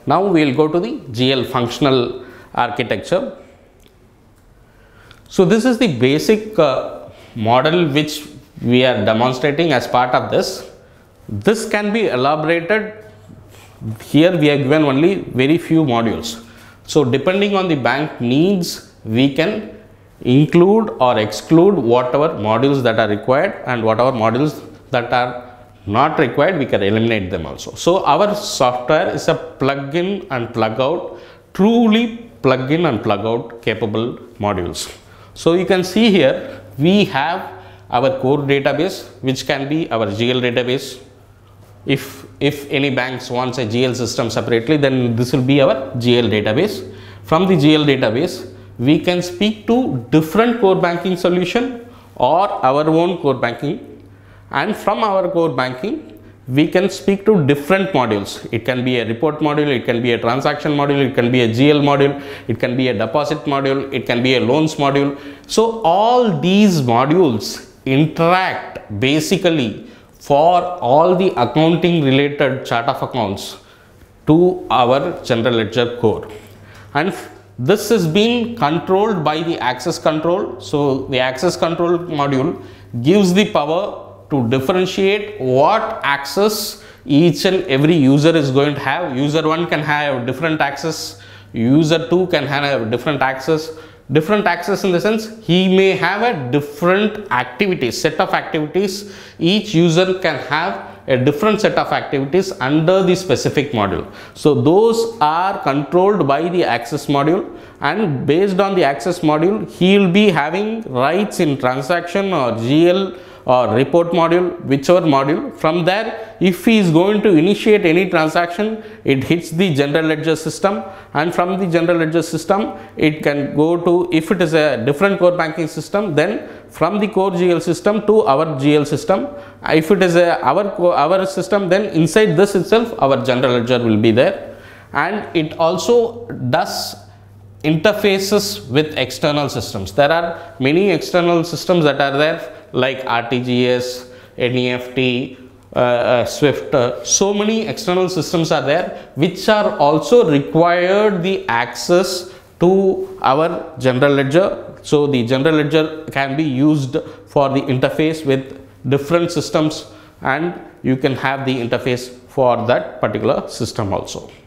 Now we will go to the GL functional architecture. So this is the basic model which we are demonstrating as part of this. This can be elaborated. Here we have given only very few modules. So depending on the bank needs, we can include or exclude whatever modules that are required, and whatever modules that are not required, we can eliminate them also. So our software is a plug-in and plug-out, truly plug-in and plug-out capable modules. So you can see here we have our core database, which can be our GL database. If any banks wants a GL system separately, then this will be our GL database. From the GL database, we can speak to different core banking solution or our own core banking. And from our core banking, we can speak to different modules. It can be a report module, it can be a transaction module, it can be a GL module, it can be a deposit module, it can be a loans module. So all these modules interact basically for all the accounting related chart of accounts to our general ledger core. And this is being controlled by the access control. So the access control module gives the power to differentiate what access each and every user is going to have. User 1 can have different access, user 2 can have different access. Different access in the sense he may have a different activities, set of activities. Each user can have a different set of activities under the specific module. So those are controlled by the access module, and based on the access module, he will be having rights in transaction or GL or report module, whichever module. From there, if he is going to initiate any transaction, it hits the general ledger system, and from the general ledger system, it can go to, if it is a different core banking system, then from the core GL system to our GL system. If it is our system, then inside this itself, our general ledger will be there. And it also does interfaces with external systems. There are many external systems that are there, like RTGS, NEFT, SWIFT. So many external systems are there which are also required the access to our general ledger. So the general ledger can be used for the interface with different systems, and you can have the interface for that particular system also.